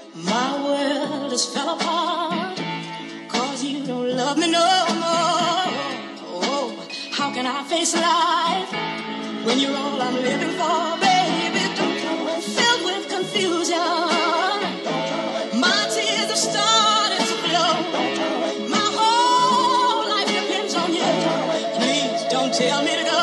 My world has fell apart, 'cause you don't love me no more. Oh, how can I face life when you're all I'm living for, baby? Filled with confusion, my tears have started to flow. My whole life depends on you. Please don't tell me to go.